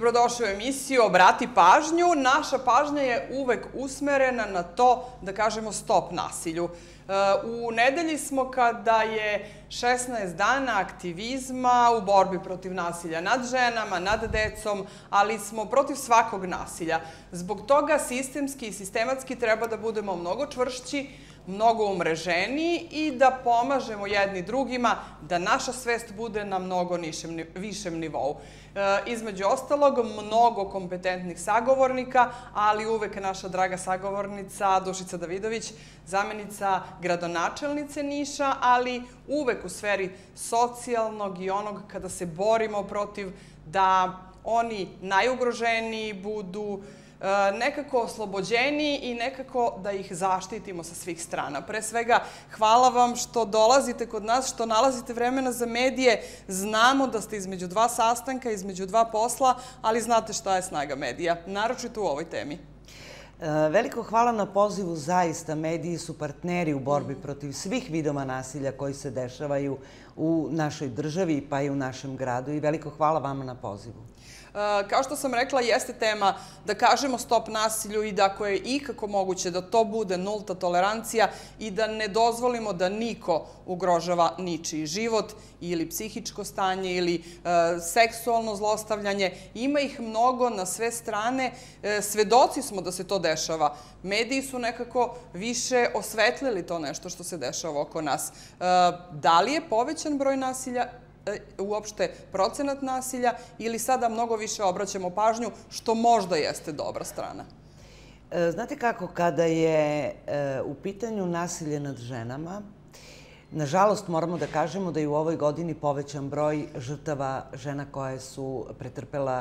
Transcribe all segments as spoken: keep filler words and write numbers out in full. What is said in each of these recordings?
dobrodošli u emisiju Obrati pažnju. Naša pažnja je uvek usmerena na to da kažemo stop nasilju. U nedelji smo kada je šesnaest dana aktivizma u borbi protiv nasilja nad ženama, nad decom, ali smo protiv svakog nasilja. Zbog toga sistemski i sistematski treba da budemo mnogo čvršći, mnogo umreženiji i da pomažemo jedni drugima, da naša svest bude na mnogo višem nivou. Između ostalog, mnogo kompetentnih sagovornika, ali uvek naša draga sagovornica Dušica Davidović, zamenica gradonačelnice Niša, ali uvek u sferi socijalnog i onog kada se borimo protiv da oni najugroženiji budu nekako oslobođeni i nekako da ih zaštitimo sa svih strana. Pre svega, hvala vam što dolazite kod nas, što nalazite vremena za medije. Znamo da ste između dva sastanka, između dva posla, ali znate šta je snaga medija, naročito u ovoj temi. Veliko hvala na pozivu. Zaista, mediji su partneri u borbi protiv svih vidova nasilja koji se dešavaju u našoj državi pa i u našem gradu i veliko hvala vama na pozivu. Kao što sam rekla, jeste tema da kažemo stop nasilju i da ako je ikako moguće da to bude nulta tolerancija i da ne dozvolimo da niko ugrožava ničiji život ili psihičko stanje ili seksualno zlostavljanje. Ima ih mnogo na sve strane. Svedoci smo da se to dešava. Mediji su nekako više osvetlili to nešto što se dešava oko nas. Da li je povećan broj nasilja, uopšte procenat nasilja, ili sada mnogo više obraćamo pažnju, što možda jeste dobra strana? Znate kako, kada je u pitanju nasilje nad ženama, nažalost moramo da kažemo da je u ovoj godini povećan broj žrtava žena koje su pretrpela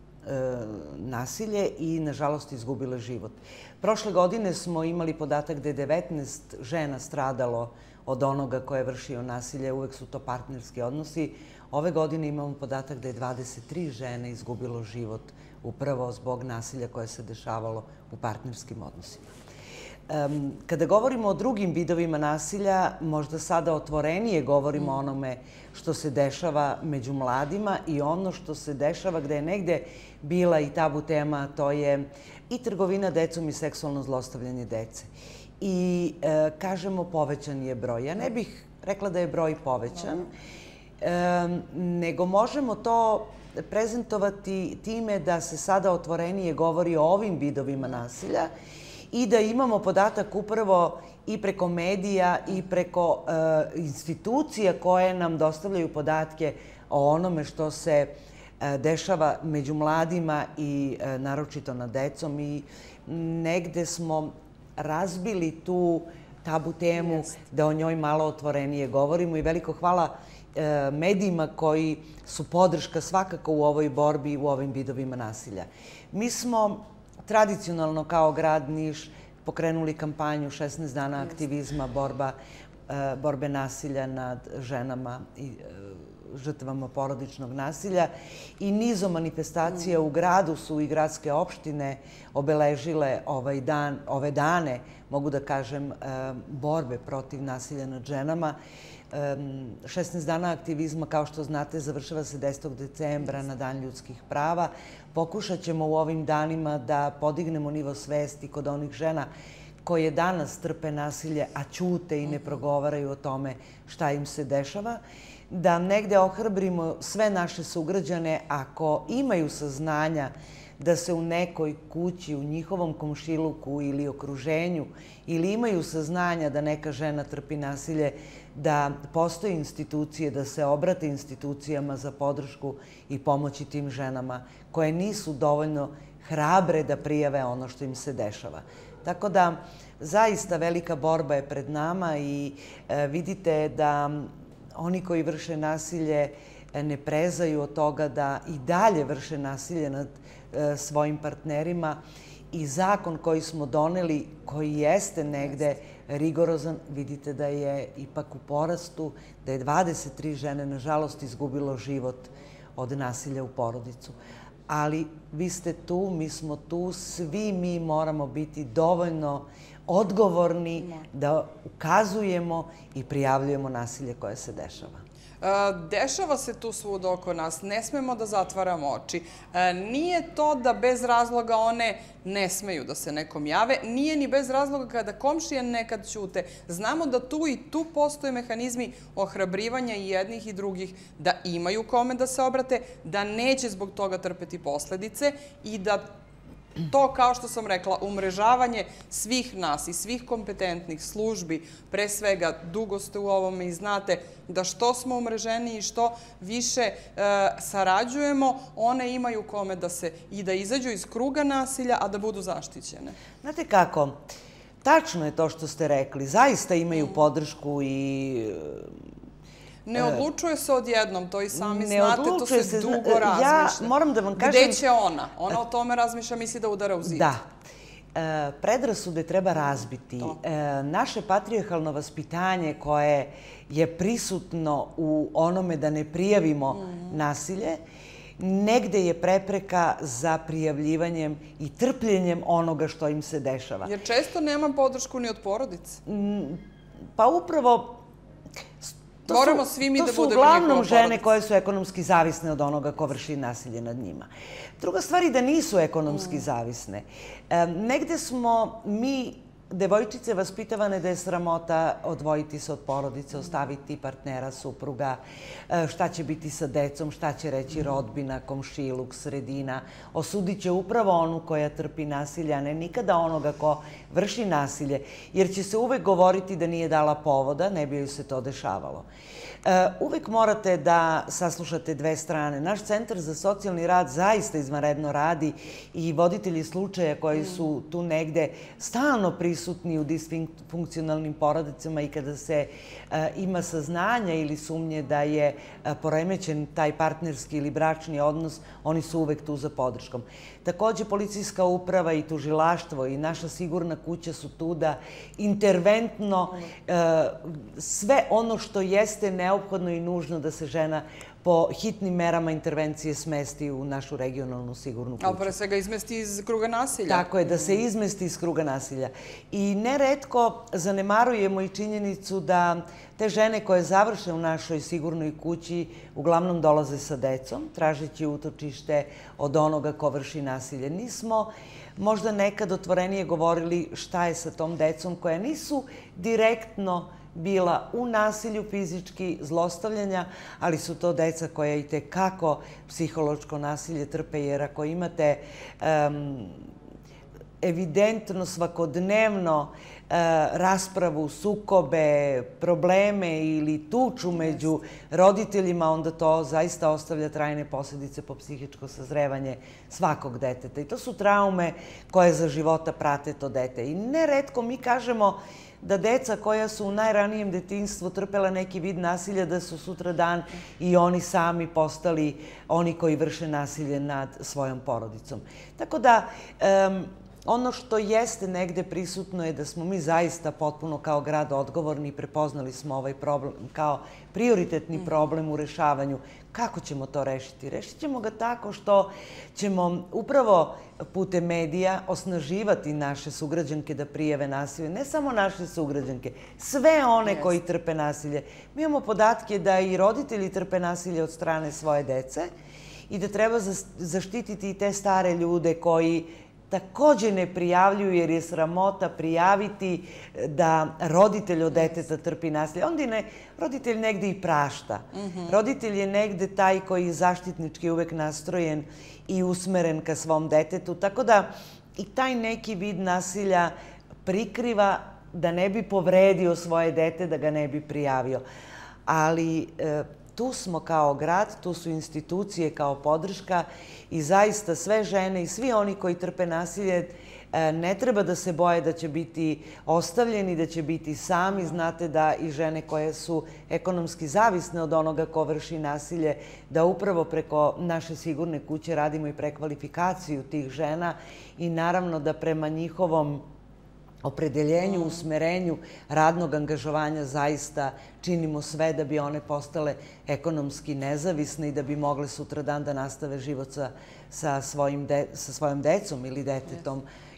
nasilje i nažalost izgubile život. Prošle godine smo imali podatak da je devetnaest žena stradalo od onoga koje je vršio nasilje, uvek su to partnerski odnosi. Ove godine imamo podatak da je dvadeset tri žene izgubilo život upravo zbog nasilja koje se dešavalo u partnerskim odnosima. Kada govorimo o drugim vidovima nasilja, možda sada otvorenije govorimo o onome što se dešava među mladima i ono što se dešava gde je negde bila i tabu tema, to je i trgovina decom i seksualno zlostavljanje dece. I kažemo povećan je broj. Ja ne bih rekla da je broj povećan, nego možemo to prezentovati time da se sada otvorenije govori o ovim vidovima nasilja i da imamo podatak upravo i preko medija i preko institucija koje nam dostavljaju podatke o onome što se dešava među mladima i naročito nad decom. I negde smo razbili tu tabu temu da o njoj malo otvorenije govorimo i veliko hvala medijima koji su podrška svakako u ovoj borbi i u ovim vidovima nasilja. Mi smo tradicionalno kao grad Niš pokrenuli kampanju šesnaest dana aktivizma, borbe nasilja nad ženama i žrtvama porodičnog nasilja i nizom manifestacija u gradu su i gradske opštine obeležile ovaj dan, ove dane, mogu da kažem, borbe protiv nasilja nad ženama. šesnaest dana aktivizma, kao što znate, završava se desetog decembra na Dan ljudskih prava. Pokušat ćemo u ovim danima da podignemo nivo svesti kod onih žena koje danas trpe nasilje, a ćute i ne progovaraju o tome šta im se dešava, da negde ohrabrimo sve naše sugrađane ako imaju saznanja da se u nekoj kući, u njihovom komšiluku ili okruženju, ili imaju saznanja da neka žena trpi nasilje, da postoje institucije, da se obrate institucijama za podršku i pomoći tim ženama koje nisu dovoljno hrabre da prijave ono što im se dešava. Tako da, zaista velika borba je pred nama i vidite da oni koji vrše nasilje ne prezaju od toga da i dalje vrše nasilje nad svojim partnerima i zakon koji smo doneli, koji jeste negde rigorozan, vidite da je ipak u porastu, da je dvadeset tri žene, nažalost, izgubilo život od nasilja u porodicu. Ali vi ste tu, mi smo tu, svi mi moramo biti dovoljno odgovorni da ukazujemo i prijavljujemo nasilje koje se dešava. Dešava se tu svud oko nas, ne smemo da zatvaramo oči. Nije to da bez razloga one ne smeju da se nekom jave, nije ni bez razloga kada komšije nekad ćute. Znamo da tu i tu postoje mehanizmi ohrabrivanja i jednih i drugih, da imaju kome da se obrate, da neće zbog toga trpeti posledice i da to, kao što sam rekla, umrežavanje svih nas i svih kompetentnih službi, pre svega, dugo ste u ovome i znate da što smo umreženi i što više sarađujemo, one imaju kome da se i da izađu iz kruga nasilja, a da budu zaštićene. Znate kako, tačno je to što ste rekli. Zaista imaju podršku i... Ne odlučuje se odjednom, to i sami znate, to se dugo razmišlja. Ja moram da vam kažem... Gde će ona? Ona o tome razmišlja, misli da udara u zid. Da. Predrasude treba razbiti. Naše patrijarhalno vaspitanje koje je prisutno u onome da ne prijavimo nasilje, negde je prepreka za prijavljivanjem i trpljenjem onoga što im se dešava. Jer često nema podršku ni od porodice. Pa upravo... Moramo svi mi da budemo njihova porodica. To su uglavnom žene koje su ekonomski zavisne od onoga ko vrši nasilje nad njima. Druga stvar je da nisu ekonomski zavisne. Negde smo mi, devojčice, vaspitavane da je sramota odvojiti se od porodice, ostaviti partnera, supruga, šta će biti sa decom, šta će reći rodbina, komšiluk, sredina. Osudit će upravo onu koja trpi nasilje, a ne nikada onoga ko vrši nasilje, jer će se uvek govoriti da nije dala povoda, ne bi joj se to dešavalo. Uvek morate da saslušate dve strane. Naš Centar za socijalni rad zaista izvanredno radi i voditelji slučaja koji su tu negde stalno prisutni u disfunkcionalnim porodicama i kada se ima saznanja ili sumnje da je poremećen taj partnerski ili bračni odnos, oni su uvek tu za podrškom. Takođe, policijska uprava i tužilaštvo i naša sigurna kuća su tu da interventno sve ono što jeste neophodno i nužno da se žena po hitnim merama intervencije smesti u našu regionalnu sigurnu kuću. Ali pre svega izmesti iz kruga nasilja. Tako je, da se izmesti iz kruga nasilja. I neretko zanemarujemo i činjenicu da te žene koje završe u našoj sigurnoj kući uglavnom dolaze sa decom, tražeći utočište od onoga ko vrši nasilje. Nismo možda nekad otvorenije govorili šta je sa tom decom koja nisu direktno bila u nasilju fizički zlostavljanja, ali su to deca koja i tekako psihološko nasilje trpe, jer ako imate evidentno svakodnevno raspravu, sukobe, probleme ili tuču među roditeljima, onda to zaista ostavlja trajne posljedice po psihičko sazrevanje svakog deteta. I to su traume koje za života prate to dete. I neretko mi kažemo da deca koja su u najranijem detinjstvu trpela neki vid nasilja, da su sutra dan i oni sami postali oni koji vrše nasilje nad svojom porodicom. Tako da, ono što jeste negde prisutno je da smo mi zaista potpuno kao grad odgovorni i prepoznali smo ovaj problem kao prioritetni problem u rešavanju. Kako ćemo to rešiti? Rešit ćemo ga tako što ćemo upravo putem medija osnaživati naše sugrađanke da prijave nasilje. Ne samo naše sugrađanke, sve one koji trpe nasilje. Mi imamo podatke da i roditelji trpe nasilje od strane svoje dece i da treba zaštititi i te stare ljude koji takođe ne prijavljuju, jer je sramota prijaviti da roditelj od deteta trpi nasilje. Onda je roditelj negde i prašta. Roditelj je negde taj koji je zaštitnički uvek nastrojen i usmeren ka svom detetu. Tako da i taj neki vid nasilja prikriva da ne bi povredio svoje dete, da ga ne bi prijavio. Ali tu smo kao grad, tu su institucije kao podrška i zaista sve žene i svi oni koji trpe nasilje ne treba da se boje da će biti ostavljeni, da će biti sami. Znate da i žene koje su ekonomski zavisne od onoga ko vrši nasilje, da upravo preko naše sigurne kuće radimo i prekvalifikaciju tih žena i naravno da prema njihovom opredeljenju, usmerenju radnog angažovanja zaista činimo sve da bi one postale ekonomski nezavisne i da bi mogle sutradan da nastave život sa svojom decom ili detetom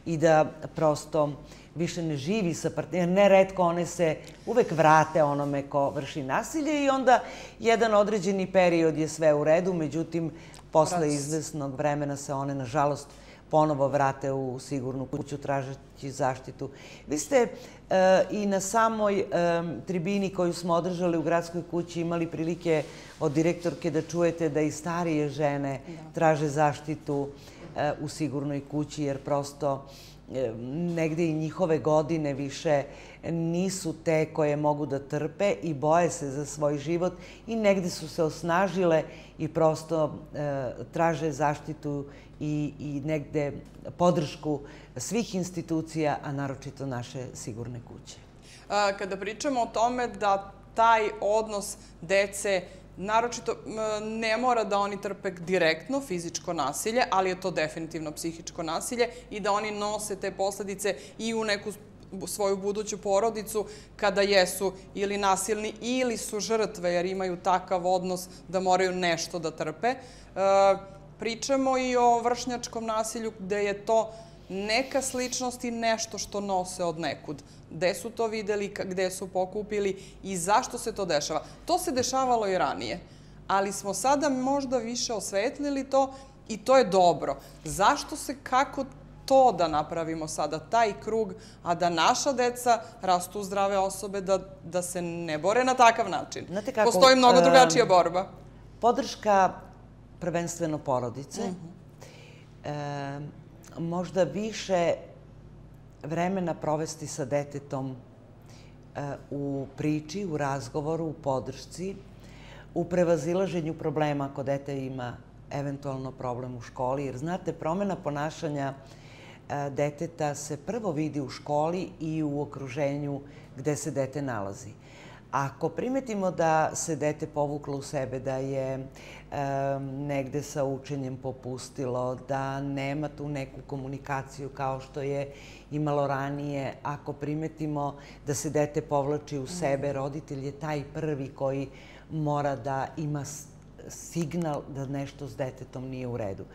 i da prosto više ne živi sa partnerom. Neretko one se uvek vrate onome ko vrši nasilje i onda jedan određeni period je sve u redu, međutim, posle izvesnog vremena se one, nažalost, ponovo vrate u sigurnu kuću tražeći zaštitu. Vi ste i na samoj tribini koju smo održali u Gradskoj kući imali prilike od direktorke da čujete da i starije žene traže zaštitu u sigurnoj kući, jer prosto negde i njihove godine više nisu te koje mogu da trpe i boje se za svoj život i negde su se osnažile i prosto traže zaštitu i negde podršku svih institucija, a naročito naše sigurne kuće. Kada pričamo o tome da taj odnos dece naročito ne mora da oni trpe direktno fizičko nasilje, ali je to definitivno psihičko nasilje i da oni nose te posledice i u neku svoju buduću porodicu kada jesu ili nasilni ili su žrtve jer imaju takav odnos da moraju nešto da trpe. Pričamo i o vršnjačkom nasilju gde je to neka sličnost i nešto što nose od nekud. Gde su to videli, gde su pokupili i zašto se to dešava. To se dešavalo i ranije, ali smo sada možda više osvetlili to i to je dobro. Zašto se, kako to da napravimo sada, taj krug, a da naša deca rastu zdrave osobe, da se ne bore na takav način? Postoji mnogo drugačija borba. Podrška prvenstveno porodice, možda više vremena provesti sa detetom u priči, u razgovoru, u podršci, u prevazilaženju problema ako dete ima eventualno problem u školi. Jer znate, promena ponašanja deteta se prvo vidi u školi i u okruženju gde se dete nalazi. Ako primetimo da se dete povuklo u sebe, da je negde sa učenjem popustilo, da nema tu neku komunikaciju kao što je imalo ranije, ako primetimo da se dete povlači u sebe, roditelj je taj prvi koji mora da ima signal da nešto s detetom nije u redu.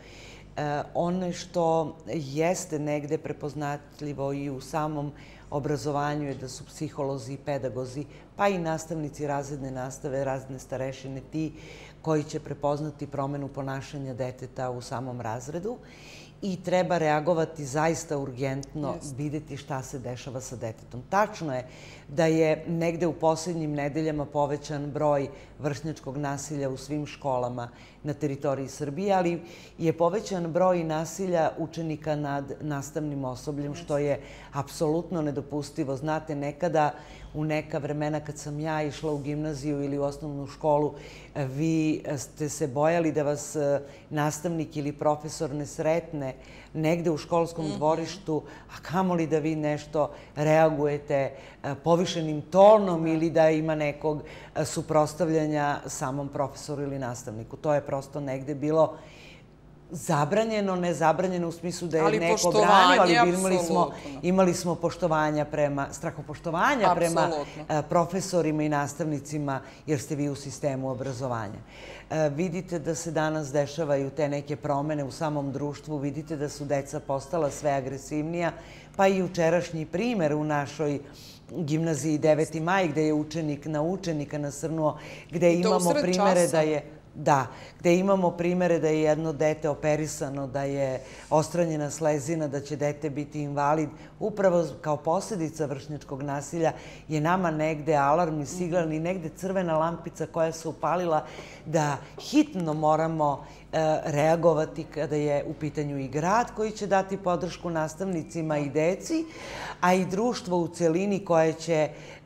Ono što jeste negde prepoznatljivo i u samom obrazovanju je da su psiholozi i pedagozi, pa i nastavnici razredne nastave, razredne starešine, ti koji će prepoznati promenu ponašanja deteta u samom razredu i treba reagovati zaista urgentno, videti šta se dešava sa detetom. Tačno je da je negde u poslednjim nedeljama povećan broj vršnjačkog nasilja u svim školama na teritoriji Srbije, ali je povećan broj nasilja učenika nad nastavnim osobljem, što je apsolutno nedopustivo. Znate, nekada u neka vremena kad sam ja išla u gimnaziju ili u osnovnu školu, vi ste se bojali da vas nastavnik ili profesor ne sretne negde u školskom dvorištu, a kamoli da vi nešto reagujete povišenim tonom ili da ima nekog suprotstavljanja samom profesoru ili nastavniku. To je prosto negde bilo zabranjeno, ne zabranjeno u smislu da je neko branio, ali imali smo poštovanja prema, strahopoštovanja prema profesorima i nastavnicima, jer ste vi u sistemu obrazovanja. Vidite da se danas dešavaju te neke promene u samom društvu, vidite da su deca postala sve agresivnija, pa i jučerašnji primer u našoj gimnaziji deveti maj, gde je učenik na učenika nasrnuo, gde imamo primere da je... Da, gde imamo primere da je jedno dete operisano, da je ostranjena slezina, da će dete biti invalid. Upravo kao posljedica vršnjačkog nasilja je nama negde alarm i signal i negde crvena lampica koja se upalila da hitno moramo reagovati kada je u pitanju i grad koji će dati podršku nastavnicima i deci, a i društvo u celini koje će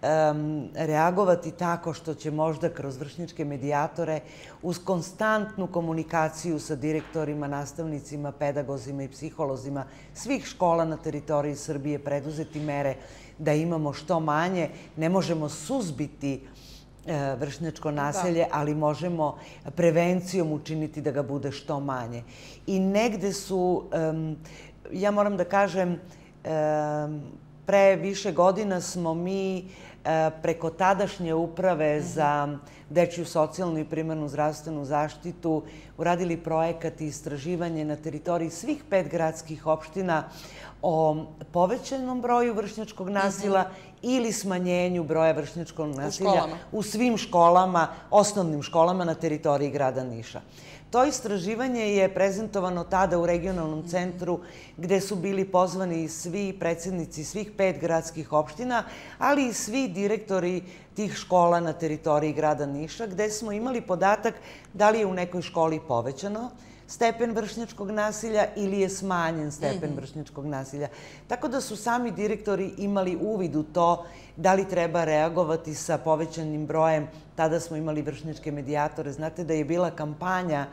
reagovati tako što će možda kroz vršnjačke medijatore uz konstantnu komunikaciju sa direktorima, nastavnicima, pedagozima i psiholozima svih škola na teritoriji Srbije preduzeti mere da imamo što manje. Ne možemo suzbiti vršnjačko nasilje, ali možemo prevencijom učiniti da ga bude što manje. I negde su, ja moram da kažem, pre više godina smo mi preko tadašnje uprave za dečiju socijalnu i primarnu zdravstvenu zaštitu uradili projekat i istraživanje na teritoriji svih pet gradskih opština o povećanom broju vršnjačkog nasilja ili smanjenju broja vršnjačkog nasilja u svim školama, osnovnim školama na teritoriji grada Niša. To istraživanje je prezentovano tada u regionalnom centru gde su bili pozvani svi predsjednici svih pet gradskih opština, ali i svi direktori tih škola na teritoriji grada Niša, gde smo imali podatak da li je u nekoj školi povećano stepen vršnjačkog nasilja ili je smanjen stepen vršnjačkog nasilja. Tako da su sami direktori imali uvid u to da li treba reagovati sa povećanim brojem. Tada smo imali vršnjačke medijatore. Znate da je bila kampanja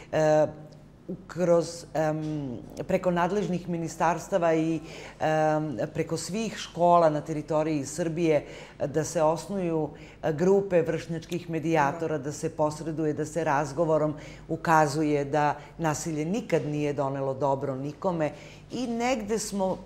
kroz, preko nadležnih ministarstava i preko svih škola na teritoriji Srbije da se osnuju grupe vršnjačkih medijatora, da se posreduje, da se razgovorom ukazuje da nasilje nikad nije donelo dobro nikome i negde smo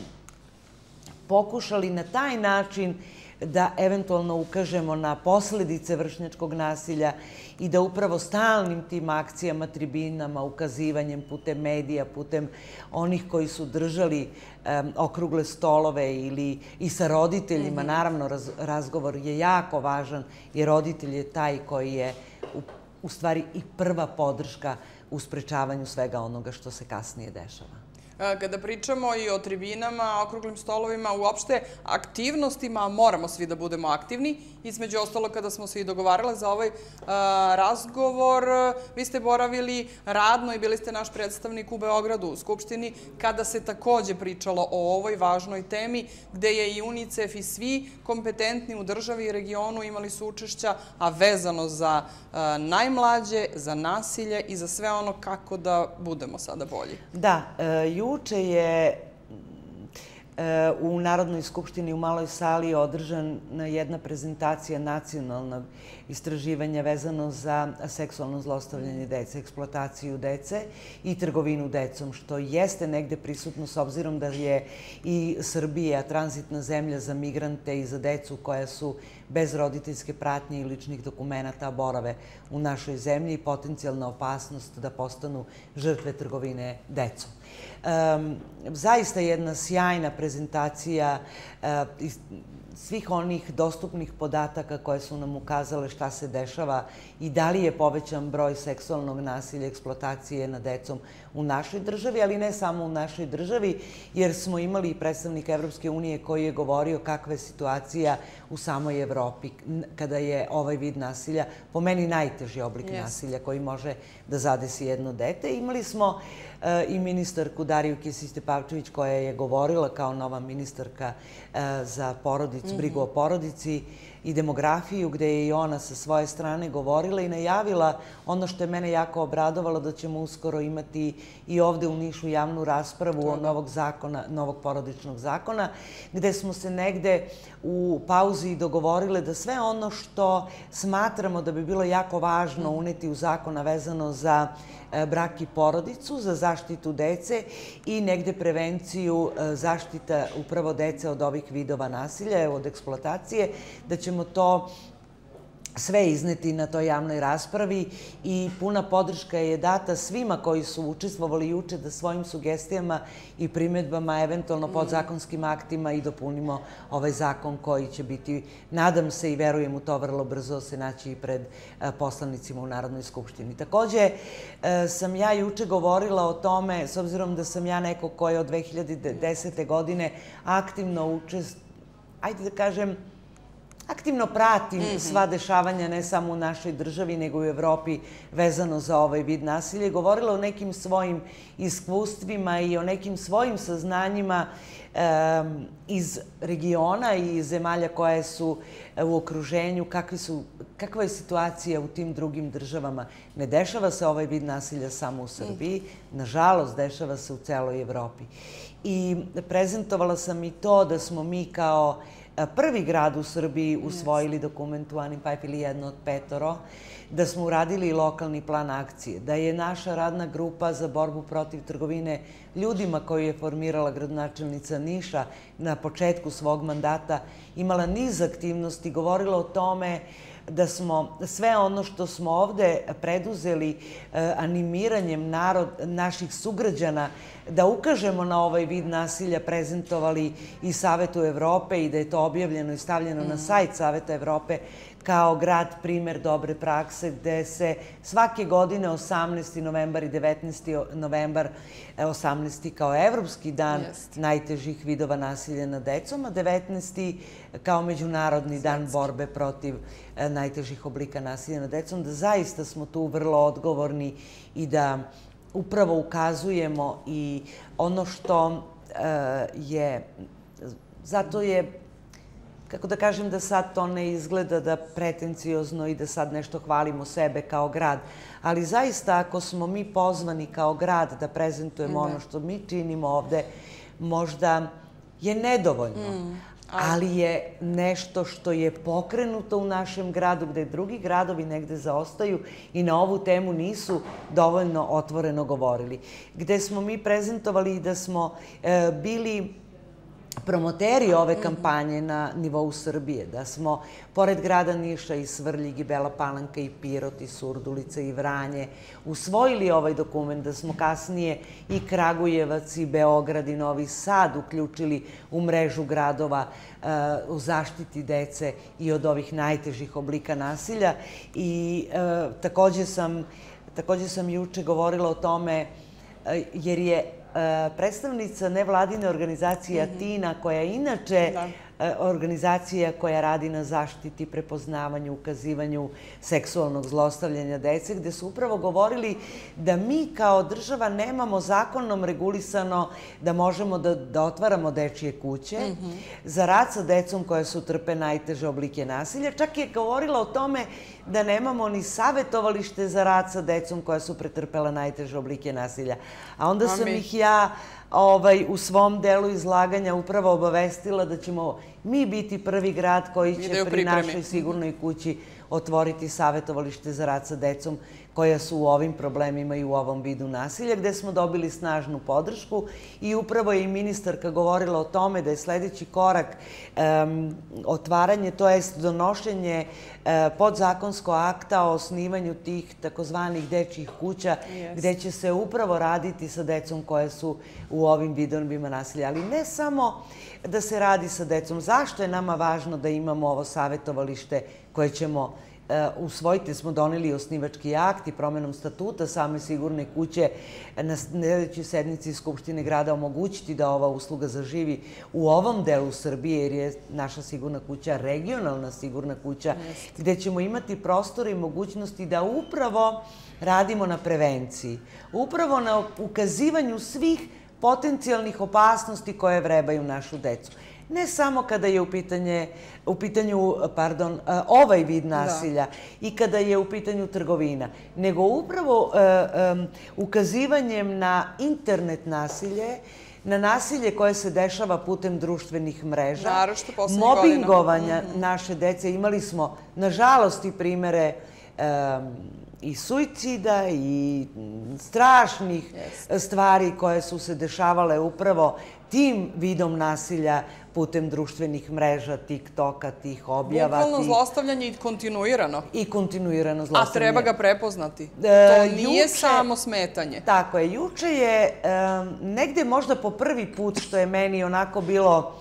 pokušali na taj način da eventualno ukažemo na posledice vršnjačkog nasilja i da upravo stalnim tim akcijama, tribinama, ukazivanjem putem medija, putem onih koji su držali okrugle stolove ili i sa roditeljima, naravno razgovor je jako važan jer roditelj je taj koji je u stvari i prva podrška u sprečavanju svega onoga što se kasnije dešava. Kada pričamo i o tribinama, okruglim stolovima, uopšte aktivnostima, moramo svi da budemo aktivni. Između ostalo, kada smo se i dogovarale za ovaj razgovor, vi ste boravili radno i bili ste naš predstavnik u Beogradu u Skupštini, kada se takođe pričalo o ovoj važnoj temi, gde je i UNICEF i svi kompetentni u državi i regionu imali su učešća, a vezano za najmlađe, za nasilje i za sve ono kako da budemo sada bolji. Da, juče je u Narodnoj skupštini u Maloj sali održana jedna prezentacija nacionalnog istraživanja vezano za seksualno zlostavljanje dece, eksploataciju dece i trgovinu decom, što jeste negde prisutno s obzirom da je i Srbija tranzitna zemlja za migrante i za decu koja su bez roditeljske pratnje i ličnih dokumenata borave u našoj zemlji i potencijalna opasnost da postanu žrtve trgovine decom. Zaista jedna sjajna prezentacija svih onih dostupnih podataka koje su nam ukazale šta se dešava i da li je povećan broj seksualnog nasilja, eksploatacije nad decom u našoj državi, ali ne samo u našoj državi, jer smo imali i predstavnika Evropske unije koji je govorio kakva je situacija u samoj Evropi kada je ovaj vid nasilja, po meni najteži oblik nasilja koji može da zadesi jedno dete. Imali smo i ministarku Dariju Kisić-Tepavčević koja je govorila kao nova ministarka za porodicu, brigu o porodici i demografiju, gde je i ona sa svoje strane govorila i najavila ono što je mene jako obradovalo, da ćemo uskoro imati i ovde u Nišu javnu raspravu o novog zakona, novog porodičnog zakona, gde smo se negde u pauzi dogovorile da sve ono što smatramo da bi bilo jako važno uneti u zakona vezano za brak i porodicu, za zaštitu dece i negde prevenciju zaštita upravo dece od ovih vidova nasilja, od eksploatacije, da ćemo to sve izneti na toj javnoj raspravi i puna podrška je data svima koji su učestvovali juče da svojim sugestijama i primjedbama, eventualno podzakonskim aktima i dopunimo ovaj zakon koji će biti, nadam se i verujem u to, vrlo brzo se naći i pred poslanicima u Narodnoj skupštini. Takođe sam ja juče govorila o tome, s obzirom da sam ja neko ko je od dve hiljade desete. godine aktivno učest, ajde da kažem, aktivno pratim sva dešavanja ne samo u našoj državi, nego i u Evropi vezano za ovaj vid nasilja i govorila o nekim svojim iskustvima i o nekim svojim saznanjima iz regiona i iz zemalja koje su u okruženju, kakva je situacija u tim drugim državama. Ne dešava se ovaj vid nasilja samo u Srbiji, nažalost dešava se u celoj Evropi. I prezentovala sam i to da smo mi kao prvi grad u Srbiji usvojili dokument u Anipajp ili jedno od petoro, da smo uradili i lokalni plan akcije, da je naša radna grupa za borbu protiv trgovine ljudima koju je formirala gradonačelnica Niša na početku svog mandata imala niz aktivnosti, govorila o tome da smo sve ono što smo ovde preduzeli animiranjem naših sugrađana da ukažemo na ovaj vid nasilja prezentovali i Savetu Evrope i da je to objavljeno i stavljeno na sajt Saveta Evrope kao grad primer dobre prakse gde se svake godine osamnaesti novembar i devetnaesti novembar, osamnaesti kao Evropski dan najtežih vidova nasilja nad decom, a devetnaesti kao Međunarodni dan borbe protiv najtežih oblika nasilja nad decom, da zaista smo tu vrlo odgovorni i da upravo ukazujemo i ono što je, zato je, kako da kažem, da sad to ne izgleda da pretenciozno i da sad nešto hvalimo sebe kao grad, ali zaista ako smo mi pozvani kao grad da prezentujemo ono što mi činimo ovde, možda je nedovoljno, ali je nešto što je pokrenuto u našem gradu gde drugi gradovi negde zaostaju i na ovu temu nisu dovoljno otvoreno govorili. Gde smo mi prezentovali i da smo bili promoteri ove kampanje na nivou Srbije, da smo, pored grada Niša i Svrljig i Bela Palanka i Pirot i Surdulica i Vranje, usvojili ovaj dokument, da smo kasnije i Kragujevac i Beograd i Novi Sad uključili u mrežu gradova u zaštiti dece i od ovih najtežih oblika nasilja. I takođe sam, takođe sam juče govorila o tome, jer je predstavnica nevladine organizacije Atina, koja je inače organizacija koja radi na zaštiti, prepoznavanju, ukazivanju seksualnog zlostavljanja dece, gde su upravo govorili da mi kao država nemamo zakonom regulisano da možemo da otvaramo dečije kuće za rad sa decom koja su trpe najteže oblike nasilja. Čak je govorila o tome da nemamo ni savetovalište za rad sa decom koja su pretrpela najteže oblike nasilja. A onda sam ih ja u svom delu izlaganja upravo obavestila da ćemo mi biti prvi grad koji će pri našoj sigurnoj kući otvoriti savetovalište za rad sa decom koja su u ovim problemima i u ovom vidu nasilja, gde smo dobili snažnu podršku i upravo je i ministarka govorila o tome da je sledeći korak otvaranje, to jest donošenje podzakonskog akta o osnivanju tih takozvanih dečjih kuća, gde će se upravo raditi sa decom koje su u ovim vidovima nasilja. Ali ne samo da se radi sa decom. Zašto je nama važno da imamo ovo savetovalište koje ćemo usvojiti? Smo doneli osnivački akt i promenom statuta same sigurne kuće na sledećoj sednici Skupštine grada omogućiti da ova usluga zaživi u ovom delu Srbije, jer je naša sigurna kuća regionalna sigurna kuća, gde ćemo imati prostor i mogućnosti da upravo radimo na prevenciji, upravo na ukazivanju svih potencijalnih opasnosti koje vrebaju našu decu. Ne samo kada je u pitanju ovaj vid nasilja i kada je u pitanju trgovina, nego upravo ukazivanjem na internet nasilje, na nasilje koje se dešava putem društvenih mreža, mobingovanja naše dece. Imali smo, nažalost, i primere i suicida i strašnih stvari koje su se dešavale upravo tim vidom nasilja putem društvenih mreža, TikToka, tih objava. Bukvalno zlostavljanje i kontinuirano. I kontinuirano zlostavljanje. A treba ga prepoznati. To nije samo smetanje. Tako je. Juče je negde možda po prvi put, što je meni onako bilo,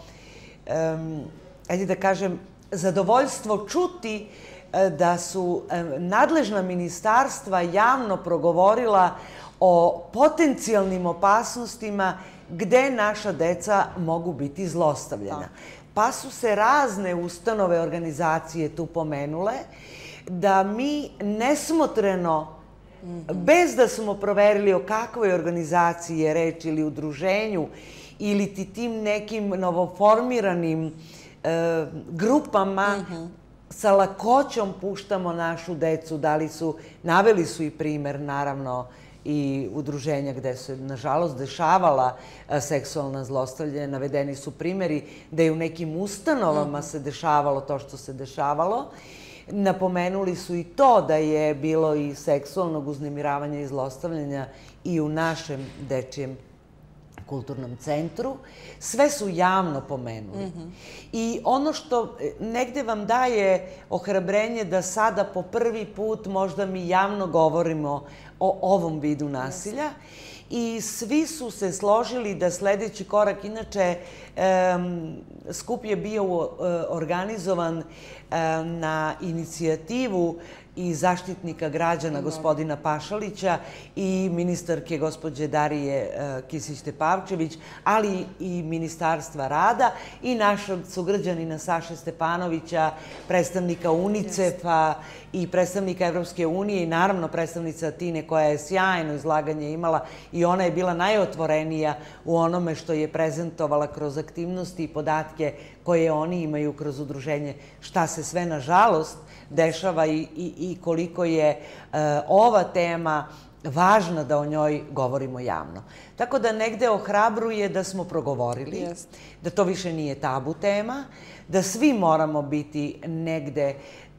ajde da kažem, zadovoljstvo čuti da su nadležna ministarstva javno progovorila o potencijalnim opasnostima gde naša deca mogu biti zlostavljena. Pa su se razne ustanove, organizacije tu pomenule da mi nesmotreno, bez da smo proverili o kakvoj organizaciji je reč ili udruženju ili ti tim nekim novoformiranim grupama, sa lakoćom puštamo našu decu, dali su, naveli su i primer, naravno, i udruženja gde se, nažalost, dešavala seksualna zlostavljanja. Navedeni su primjeri da je u nekim ustanovama se dešavalo to što se dešavalo. Napomenuli su i to da je bilo i seksualnog uznemiravanja i zlostavljanja i u našem dečijem kulturnom centru. Sve su javno pomenuli. I ono što negde vam daje ohrabrenje da sada po prvi put možda mi javno govorimo o ovom vidu nasilja. I svi su se složili da sledeći korak, inače skup je bio organizovan na inicijativu i zaštitnika građana gospodina Pašalića i ministarke gospođe Darije Kisić-Tepavčević, ali i Ministarstva rada i našeg sugrađanina Saše Stepanovića, predstavnika UNICEF-a i predstavnika Evropske unije i naravno predstavnica Tine koja je sjajno izlaganje imala i ona je bila najotvorenija u onome što je prezentovala kroz aktivnosti i podatke koje oni imaju kroz udruženje, šta se sve nažalost dešava i koliko je ova tema važna da o njoj govorimo javno. Tako da negde ohrabruje da smo progovorili, da to više nije tabu tema, da svi moramo biti negde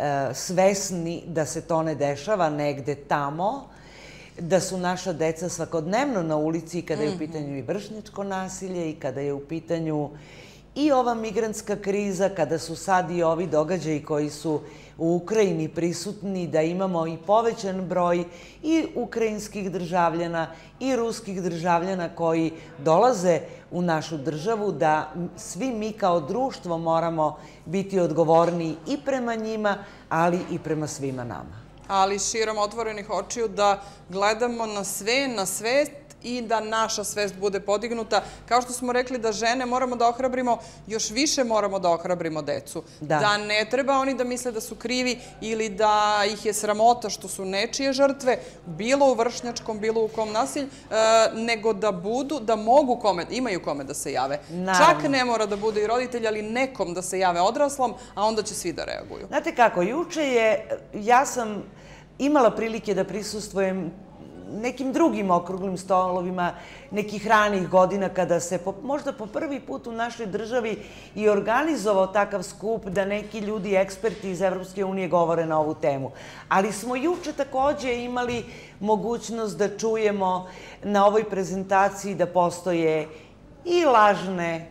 svesni da se to ne dešava negde tamo, da su naša deca svakodnevno na ulici kada je u pitanju i vršnjačko nasilje i kada je u pitanju i ova migrantska kriza, kada su sad i ovi događaji koji su u Ukrajini prisutni, da imamo i povećan broj i ukrajinskih državljana i ruskih državljana koji dolaze u našu državu, da svi mi kao društvo moramo biti odgovorni i prema njima, ali i prema svima nama. Ali širom otvorenih očiju da gledamo na sve, na svest i da naša svest bude podignuta. Kao što smo rekli da žene moramo da ohrabrimo, još više moramo da ohrabrimo decu. Da ne treba oni da misle da su krivi ili da ih je sramota što su nečije žrtve, bilo u vršnjačkom, bilo u kom nasilju, nego da budu, da mogu kome, imaju kome da se jave. Čak ne mora da bude i roditelj, ali nekom da se jave odraslom, a onda će svi da reaguju. Znate kako, juče je, ja sam imala prilike da prisustvujem nekim drugim okruglim stolovima nekih ranih godina kada se možda po prvi put u našoj državi i organizovao takav skup da neki ljudi, eksperti iz Evropske unije govore na ovu temu. Ali smo juče takođe imali mogućnost da čujemo na ovoj prezentaciji da postoje i lažne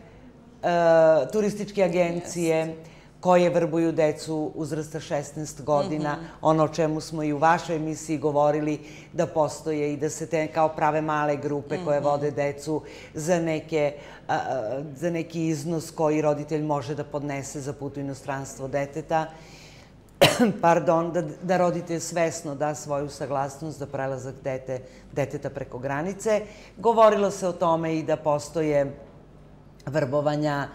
turističke agencije koje vrbuju decu uzrasta šesnaest godina, ono o čemu smo i u vašoj emisiji govorili, da postoje i da se te kao prave male grupe koje vode decu za neki iznos koji roditelj može da podnese za put u inostranstvo deteta. Pardon, da roditelj svesno da svoju saglasnost za prelazak deteta preko granice. Govorilo se o tome i da postoje vrbovanja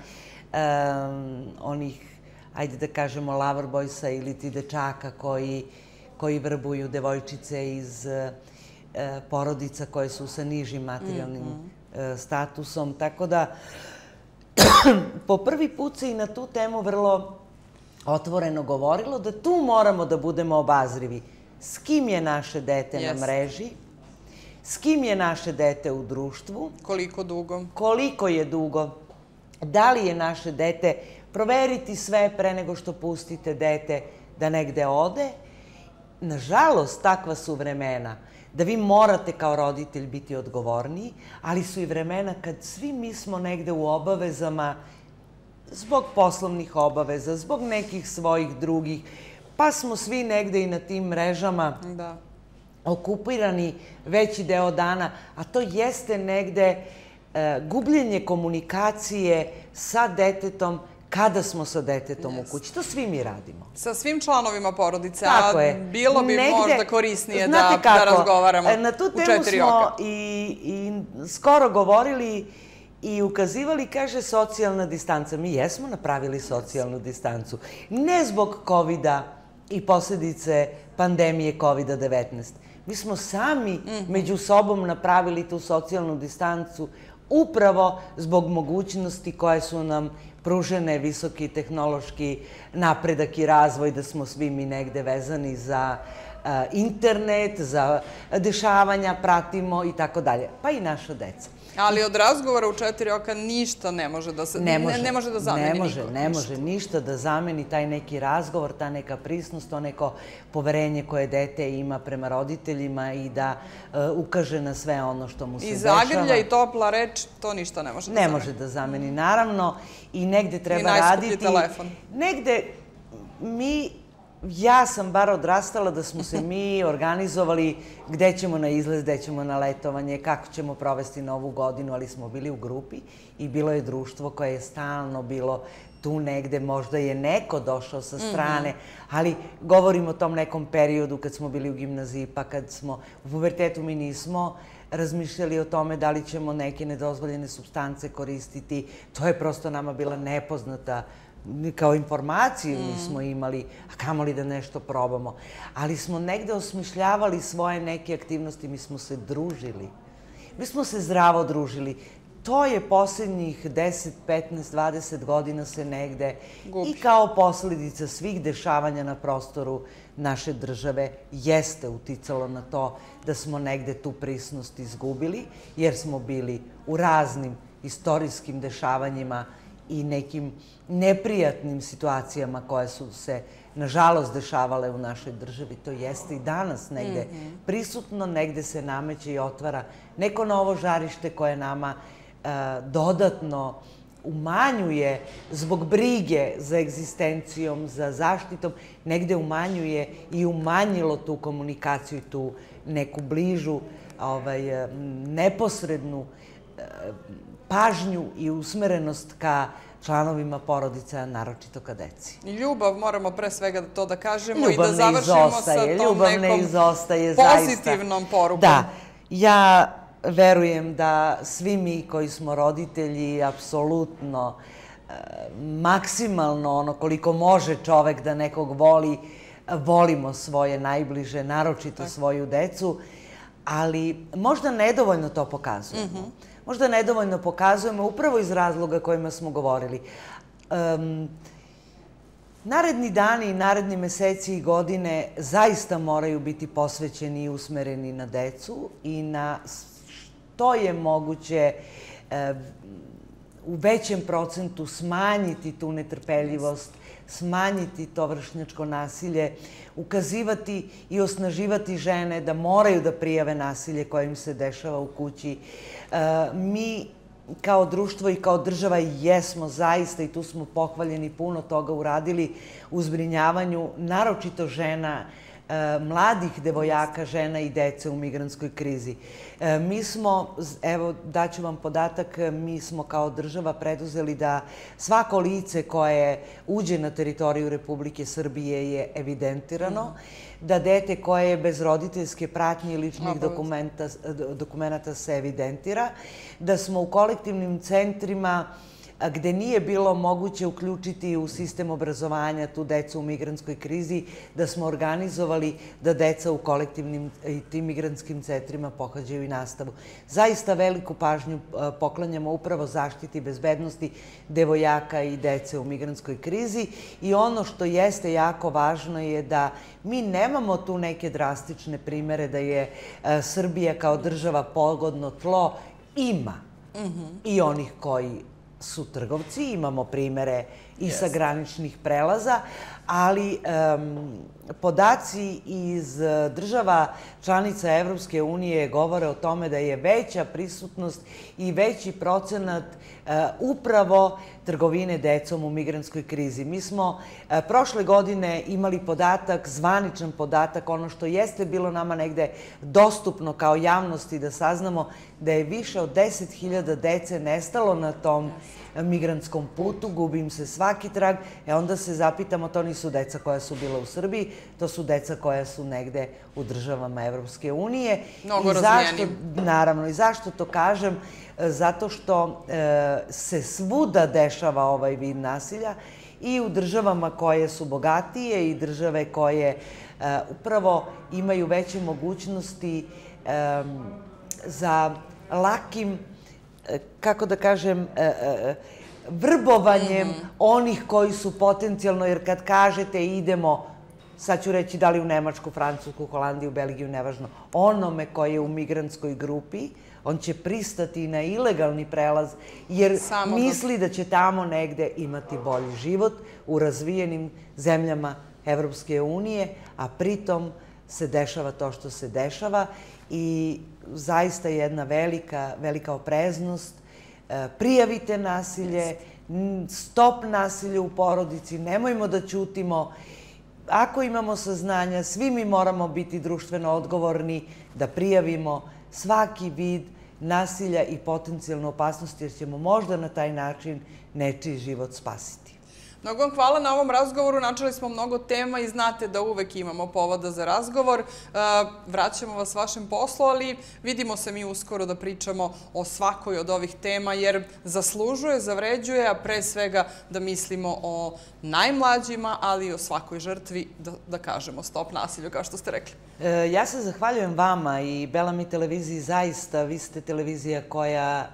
onih, ajde da kažemo, lover boysa ili ti dečaka koji vrbuju devojčice iz porodica koje su sa nižim materijalnim statusom. Tako da, po prvi put se i na tu temu vrlo otvoreno govorilo da tu moramo da budemo obazrivi. S kim je naše dete na mreži, s kim je naše dete u društvu. Koliko dugo. Koliko je dugo. Da li je naše dete, proveriti sve pre nego što pustite dete da negde ode. Nažalost, takva su vremena da vi morate kao roditelj biti odgovorniji, ali su i vremena kad svi mi smo negde u obavezama zbog poslovnih obaveza, zbog nekih svojih drugih, pa smo svi negde i na tim mrežama okupirani veći deo dana, a to jeste negde gubljenje komunikacije sa detetom kada smo sa detetom u kući. To svi mi radimo. Sa svim članovima porodice, a bilo bi možda korisnije da razgovaramo u četiri oka. Na tu temu smo i skoro govorili i ukazivali, kaže, socijalna distanca. Mi jesmo napravili socijalnu distancu. Ne zbog kovida i posljedice pandemije kovida devetnaest. Mi smo sami među sobom napravili tu socijalnu distancu upravo zbog mogućnosti koje su nam pružene visoki tehnološki napredak i razvoj, da smo svi mi negde vezani za internet, za dešavanja, pratimo i tako dalje. Pa i naša deca. Ali od razgovora u četiri oka ništa ne može da se, ne može da zameni niko. Ne može, niko. ne može ništa da zameni taj neki razgovor, ta neka prisnost, to neko poverenje koje dete ima prema roditeljima i da ukaže na sve ono što mu se dešava. I zagrlja i topla reč, to ništa ne može da zameni. Ne može da zameni, naravno. I negde treba raditi... I najskuplji telefon. Negde mi... Ja sam bar odrastala da smo se mi organizovali gde ćemo na izlaz, gde ćemo na letovanje, kako ćemo provesti novu godinu, ali smo bili u grupi i bilo je društvo koje je stalno bilo tu negde, možda je neko došao sa strane, ali govorim o tom nekom periodu kad smo bili u gimnaziji, pa kad smo u pubertetu mi nismo razmišljali o tome da li ćemo neke nedozvoljene supstance koristiti. To je prosto nama bila nepoznata kao informaciju nismo imali, a kamoli da nešto probamo. Ali smo negde osmišljavali svoje neke aktivnosti, mi smo se družili. Mi smo se zdravo družili. To je poslednjih deset, petnaest, dvadeset godina se negde i kao posledica svih dešavanja na prostoru naše države jeste uticalo na to da smo negde tu prisnost izgubili, jer smo bili u raznim istorijskim dešavanjima i nekim neprijatnim situacijama koje su se, nažalost, dešavale u našoj državi. To jeste i danas negde prisutno, negde se nameće i otvara neko novo žarište koje nama dodatno umanjuje zbog brige za egzistencijom, za zaštitom, negde umanjuje i umanjilo tu komunikaciju i tu neku bližu, neposrednu pažnju i usmerenost ka članovima porodica, naročito ka deci. Ljubav, moramo pre svega to da kažemo i da završimo sa tom nekom pozitivnom porukom. Da, ja verujem da svi mi koji smo roditelji apsolutno maksimalno ono koliko može čovek da nekog voli, volimo svoje najbliže, naročito svoju decu, ali možda nedovoljno to pokazujemo. Možda nedovoljno pokazujemo upravo iz razloga kojima smo govorili. Naredni dani i naredni meseci i godine zaista moraju biti posvećeni i usmereni na decu i na što je moguće u većem procentu smanjiti tu netrpeljivost, smanjiti to vršnjačko nasilje, ukazivati i osnaživati žene da moraju da prijave nasilje koje im se dešava u kući. Mi kao društvo i kao država jesmo zaista, i tu smo pohvaljeni, puno toga uradili u zbrinjavanju, naročito žena, mladih devojaka, žena i dece u migrantskoj krizi. Mi smo, evo daću vam podatak, mi smo kao država preduzeli da svako lice koje uđe na teritoriju Republike Srbije je evidentirano, da dete koje je bez roditeljske pratnje i ličnih dokumenta se evidentira, da smo u kolektivnim centrima gde nije bilo moguće uključiti u sistem obrazovanja tu decu u migrantskoj krizi, da smo organizovali da deca u kolektivnim i tim migrantskim centrima pohađaju i nastavu. Zaista veliku pažnju poklanjamo upravo zaštiti bezbednosti devojaka i dece u migrantskoj krizi i ono što jeste jako važno je da mi nemamo tu neke drastične primere da je Srbija kao država pogodno tlo. Ima i onih koji su trgovci, imamo primere i sa graničnih prelaza, ali podaci iz država članica Evropske unije govore o tome da je veća prisutnost i veći procenat upravo trgovine decom u migrantskoj krizi. Mi smo prošle godine imali podatak, zvaničan podatak, ono što jeste bilo nama negde dostupno kao javnosti da saznamo da je više od deset hiljada dece nestalo na tom migrantskom putu, gubi im se svaki trag, e onda se zapitamo, to nisu deca koja su bila u Srbiji, to su deca koja su negde u državama Evropske unije. Mnogo razvijenim. Naravno, i zašto to kažem? Zato što se svuda dešava ovaj vid nasilja i u državama koje su bogatije i države koje upravo imaju veće mogućnosti za lakim, kako da kažem, vrbovanjem onih koji su potencijalno, jer kad kažete idemo sad ću reći da li u Nemačku, Francusku, Holandiju, Belgiju, nevažno, onome koji je u migrantskoj grupi, on će pristati na ilegalni prelaz jer misli da će tamo negde imati bolji život u razvijenim zemljama Evropske unije, a pritom se dešava to što se dešava i zaista jedna velika, velika opreznost. Prijavite nasilje, stop nasilje u porodici, nemojmo da ćutimo. Ako imamo saznanja, svi mi moramo biti društveno odgovorni da prijavimo svaki vid nasilja i potencijalnu opasnost, jer ćemo možda na taj način nečiji život spasiti. Mnogo vam hvala na ovom razgovoru. Načeli smo mnogo tema i znate da uvek imamo povoda za razgovor. Vraćamo vas vašem poslu, ali vidimo se mi uskoro da pričamo o svakoj od ovih tema, jer zaslužuje, zavređuje, a pre svega da mislimo o najmlađima, ali i o svakoj žrtvi, da kažemo stop nasilju, kao što ste rekli. Ja se zahvaljujem vama i Bellamy televiziji, zaista vi ste televizija koja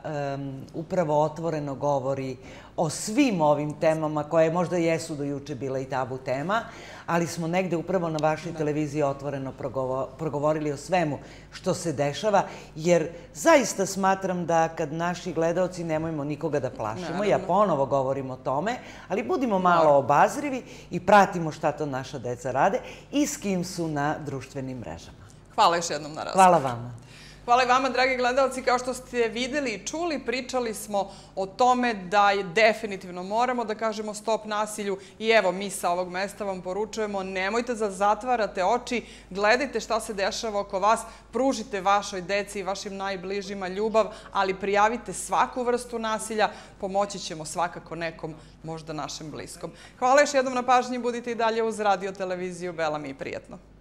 upravo otvoreno govori o svim ovim temama koje možda jesu do juče bila i tabu tema, ali smo negde upravo na vašoj televiziji otvoreno progovorili o svemu što se dešava, jer zaista smatram da kad naši gledaoci, nemojmo nikoga da plašimo, ja ponovo govorim o tome, ali budimo malo obazrivi i pratimo šta to naša deca rade i s kim su na društvenim mrežama. Hvala još jednom na razgovor. Hvala vama. Hvala i vama, dragi gledalci. Kao što ste videli i čuli, pričali smo o tome da je definitivno moramo da kažemo stop nasilju i evo, mi sa ovog mesta vam poručujemo, nemojte da zatvarate oči, gledajte šta se dešava oko vas, pružite vašoj deci i vašim najbližima ljubav, ali prijavite svaku vrstu nasilja, pomoći ćemo svakako nekom, možda našem bliskom. Hvala još jednom na pažnji, budite i dalje uz radio televiziju Bellamy i prijatno.